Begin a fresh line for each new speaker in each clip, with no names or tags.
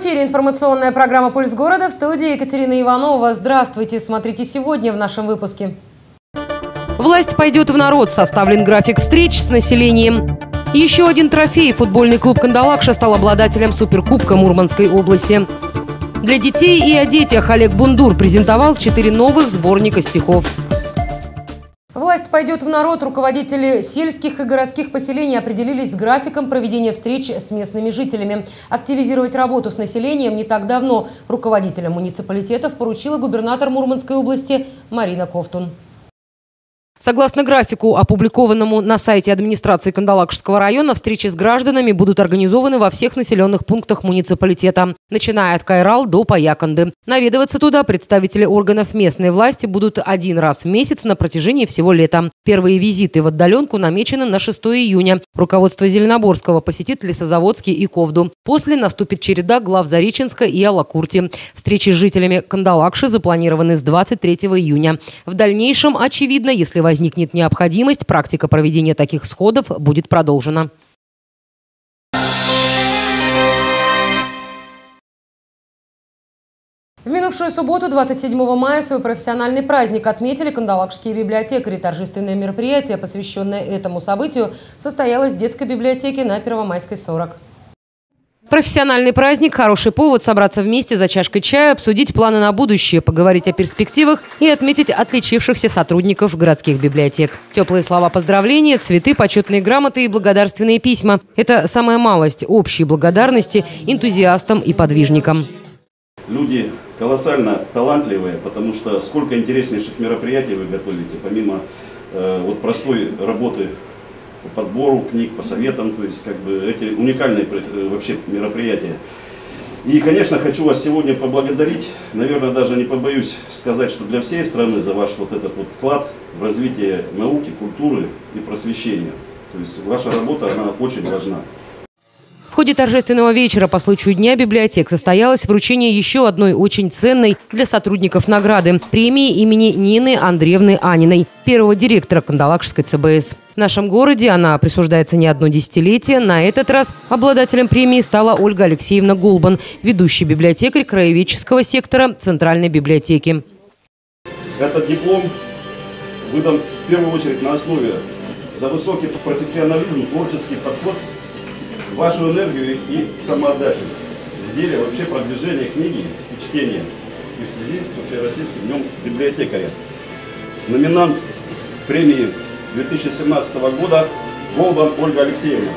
эфире информационная программа «Пульс города», в студии Екатерина Иванова. Здравствуйте! Смотрите сегодня в нашем выпуске. Власть пойдет в народ. Составлен график встреч с населением. Еще один трофей. Футбольный клуб «Кандалакша» стал обладателем суперкубка Мурманской области. Для детей и о детях Олег Бундур презентовал 4 новых сборника стихов. Власть пойдет в народ. Руководители сельских и городских поселений определились с графиком проведения встреч с местными жителями. Активизировать работу с населением не так давно руководителям муниципалитетов поручила губернатор Мурманской области Марина Ковтун. Согласно графику, опубликованному на сайте администрации Кандалакшского района, встречи с гражданами будут организованы во всех населенных пунктах муниципалитета, начиная от Кайрал до Паяканды. Наведываться туда представители органов местной власти будут один раз в месяц на протяжении всего лета. Первые визиты в отдаленку намечены на 6 июня. Руководство Зеленоборского посетит Лесозаводский и Ковду. После наступит череда глав Зареченска и Алакурти. Встречи с жителями Кандалакши запланированы с 23 июня. В дальнейшем, очевидно, если возникнет необходимость, практика проведения таких сходов будет продолжена. В минувшую субботу, 27 мая, свой профессиональный праздник отметили кандалакшские библиотекари. Торжественное мероприятие, посвященное этому событию, состоялось в детской библиотеке на Первомайской, 40. Профессиональный праздник – хороший повод собраться вместе за чашкой чая, обсудить планы на будущее, поговорить о перспективах и отметить отличившихся сотрудников городских библиотек. Теплые слова поздравления, цветы, почетные грамоты и благодарственные письма – это самая малость общей благодарности энтузиастам и подвижникам.
Люди колоссально талантливые, потому что сколько интереснейших мероприятий вы готовите, помимо простой работы по подбору книг, по советам, то есть эти уникальные вообще мероприятия. И, конечно, хочу вас сегодня поблагодарить, наверное, даже не побоюсь сказать, что для всей страны за ваш этот вклад в развитие науки, культуры и просвещения. То есть ваша работа, она очень важна. В ходе торжественного вечера по случаю Дня библиотек состоялось вручение еще одной очень ценной для сотрудников награды – премии имени Нины Андреевны Аниной, первого директора Кандалакшской ЦБС. В нашем городе она присуждается не одно десятилетие. На этот раз обладателем премии стала Ольга Алексеевна Гулбан, ведущий библиотекарь краеведческого сектора Центральной библиотеки. Этот диплом выдан в первую очередь на основе за высокий профессионализм, творческий подход, вашу энергию и самоотдачу в деле вообще продвижения книги и чтения и в связи с Общероссийским днем библиотекаря. Номинант премии 2017 года Гулбан Ольга Алексеевна.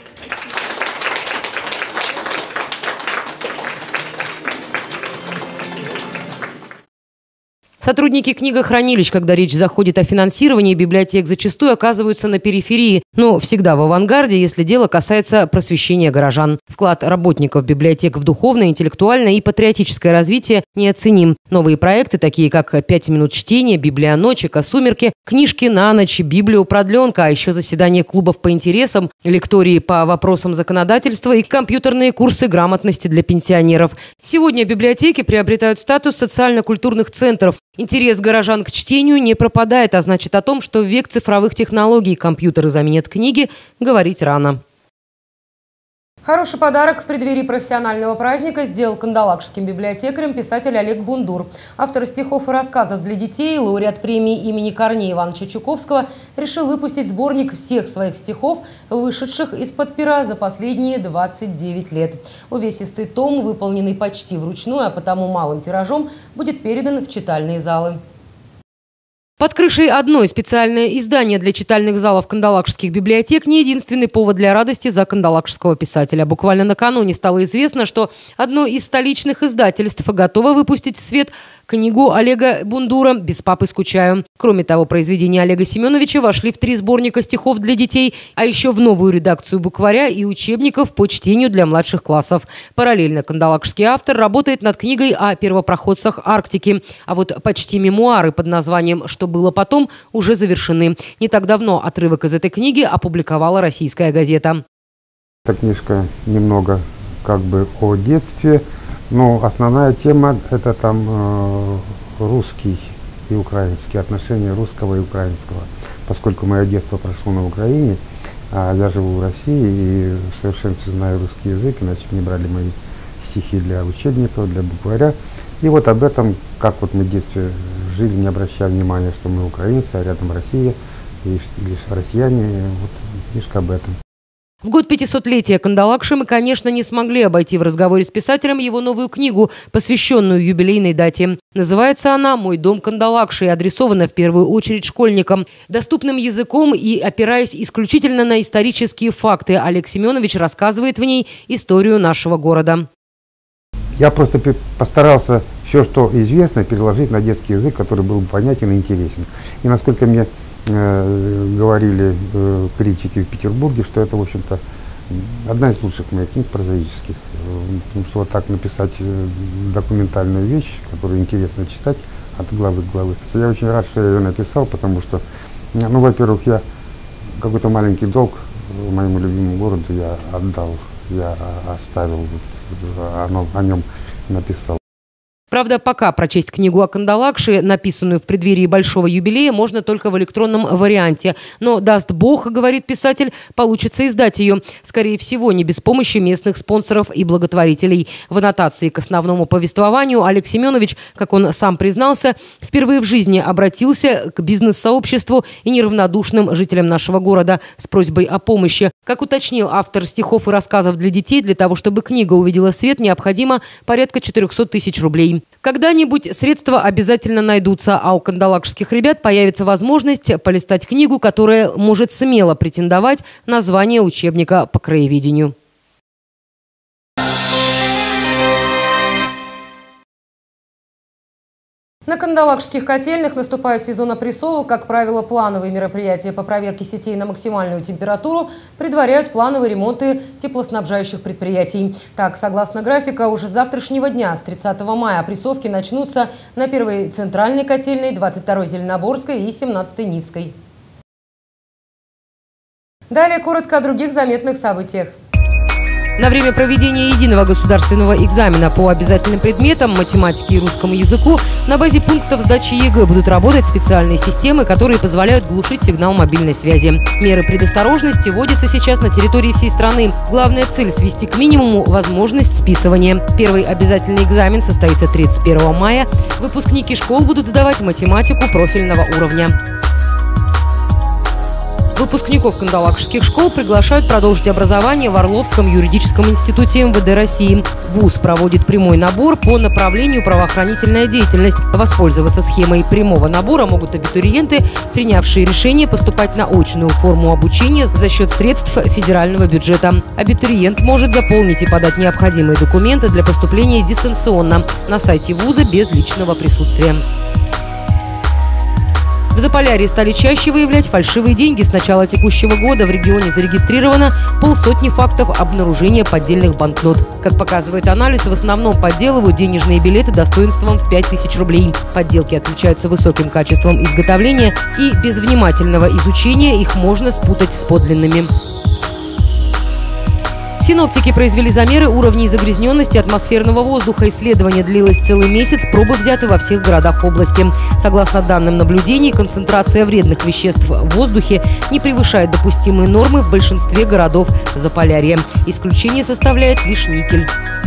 Сотрудники книгохранилищ, когда речь заходит о финансировании библиотек, зачастую оказываются на периферии, но всегда в авангарде, если дело касается просвещения горожан. Вклад работников библиотек в духовное, интеллектуальное и патриотическое развитие неоценим. Новые проекты, такие как «5 минут чтения», «Библионочь», «Сумерки», книжки на ночь, библиопродленка, а еще заседания клубов по интересам, лектории по вопросам законодательства и компьютерные курсы грамотности для пенсионеров. Сегодня библиотеки приобретают статус социально-культурных центров. Интерес горожан к чтению не пропадает, а значит о том, что в век цифровых технологий компьютеры заменят книги, говорить рано. Хороший подарок в преддверии профессионального праздника сделал кандалакшским библиотекарем писатель Олег Бундур. Автор стихов и рассказов для детей, лауреат премии имени Корнея Ивановича Чуковского, решил выпустить сборник всех своих стихов, вышедших из-под пера за последние 29 лет. Увесистый том, выполненный почти вручную, а потому малым тиражом, будет передан в читальные залы. Под крышей одной специальное издание для читальных залов кандалакшских библиотек не единственный повод для радости за кандалакшского писателя. Буквально накануне стало известно, что одно из столичных издательств готово выпустить в свет книгу Олега Бундура «Без папы скучаю». Кроме того, произведения Олега Семеновича вошли в 3 сборника стихов для детей, а еще в новую редакцию букваря и учебников по чтению для младших классов. Параллельно кандалакшский автор работает над книгой о первопроходцах Арктики. А вот почти мемуары под названием «Что было потом» уже завершены. Не так давно отрывок из этой книги опубликовала «Российская газета».
Эта книжка немного о детстве, но основная тема – это там русский и украинский, отношения русского и украинского. Поскольку мое детство прошло на Украине, а я живу в России и в совершенстве знаю русский язык, иначе не брали мои стихи для учебников, для букваря. И вот об этом, как вот мы в детстве жили, не обращая внимания, что мы украинцы, а рядом Россия, и лишь россияне, вот книжка об этом.
В год 500-летия Кандалакши мы, конечно, не смогли обойти в разговоре с писателем его новую книгу, посвященную юбилейной дате. Называется она «Мой дом Кандалакши» и адресована в первую очередь школьникам. Доступным языком и опираясь исключительно на исторические факты, Олег Семенович рассказывает в ней историю нашего города.
Я просто постарался все, что известно, переложить на детский язык, который был понятен и интересен. И насколько мне говорили критики в Петербурге, что это, в общем-то, одна из лучших моих книг прозаических. Потому что вот так написать документальную вещь, которую интересно читать от главы к главе. Я очень рад, что я ее написал, потому что, ну, во-первых, я какой-то маленький долг моему любимому городу я отдал, я оставил, вот, о нем написал.
Правда, пока прочесть книгу о Кандалакши, написанную в преддверии большого юбилея, можно только в электронном варианте. Но, даст Бог, говорит писатель, получится издать ее. Скорее всего, не без помощи местных спонсоров и благотворителей. В аннотации к основному повествованию Олег Семенович, как он сам признался, впервые в жизни обратился к бизнес-сообществу и неравнодушным жителям нашего города с просьбой о помощи. Как уточнил автор стихов и рассказов для детей, для того, чтобы книга увидела свет, необходимо порядка 400 тысяч рублей. Когда-нибудь средства обязательно найдутся, а у кандалакшских ребят появится возможность полистать книгу, которая может смело претендовать на звание учебника по краеведению.
На кандалакшских котельных наступает сезон опрессовок. Как правило, плановые мероприятия по проверке сетей на максимальную температуру предваряют плановые ремонты теплоснабжающих предприятий. Так, согласно графика, уже с завтрашнего дня, с 30 мая, опрессовки начнутся на 1-й центральной котельной, 22-й Зеленоборской и 17-й Нивской. Далее коротко о других заметных событиях.
На время проведения единого государственного экзамена по обязательным предметам математике и русскому языку на базе пунктов сдачи ЕГЭ будут работать специальные системы, которые позволяют глушить сигнал мобильной связи. Меры предосторожности вводятся сейчас на территории всей страны. Главная цель – свести к минимуму возможность списывания. Первый обязательный экзамен состоится 31 мая. Выпускники школ будут сдавать математику профильного уровня. Выпускников кандалакшских школ приглашают продолжить образование в Орловском юридическом институте МВД России. ВУЗ проводит прямой набор по направлению правоохранительная деятельность. Воспользоваться схемой прямого набора могут абитуриенты, принявшие решение поступать на очную форму обучения за счет средств федерального бюджета. Абитуриент может заполнить и подать необходимые документы для поступления дистанционно на сайте ВУЗа без личного присутствия. В Заполярье стали чаще выявлять фальшивые деньги. С начала текущего года в регионе зарегистрировано 150 фактов обнаружения поддельных банкнот. Как показывает анализ, в основном подделывают денежные билеты достоинством в 5000 рублей. Подделки отличаются высоким качеством изготовления, и без внимательного изучения их можно спутать с подлинными. Синоптики произвели замеры уровней загрязненности атмосферного воздуха. Исследование длилось целый месяц, пробы взяты во всех городах области. Согласно данным наблюдений, концентрация вредных веществ в воздухе не превышает допустимые нормы в большинстве городов Заполярья. Исключение составляет лишь никель.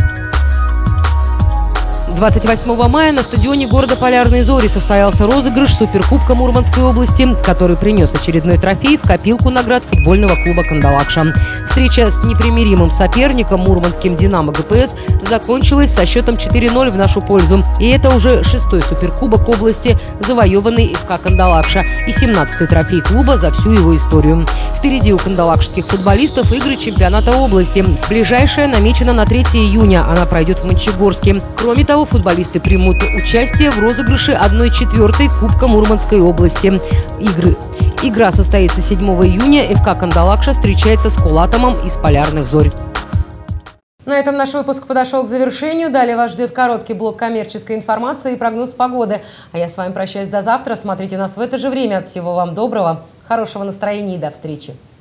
28 мая на стадионе города Полярные Зори состоялся розыгрыш Суперкубка Мурманской области, который принес очередной трофей в копилку наград футбольного клуба «Кандалакша». Встреча с непримиримым соперником мурманским «Динамо» ГПС закончилась со счетом 4-0 в нашу пользу. И это уже 6-й Суперкубок области, завоеванный ФК «Кандалакша», и 17-й трофей клуба за всю его историю. Впереди у кандалакшских футболистов игры чемпионата области. Ближайшая намечена на 3 июня. Она пройдет в Мончегорске. Кроме того, футболисты примут участие в розыгрыше 1/4 Кубка Мурманской области. Игра состоится 7 июня. ФК «Кандалакша» встречается с «Кулатомом» из Полярных Зорь.
На этом наш выпуск подошел к завершению. Далее вас ждет короткий блок коммерческой информации и прогноз погоды. А я с вами прощаюсь до завтра. Смотрите нас в это же время. Всего вам доброго, хорошего настроения и до встречи.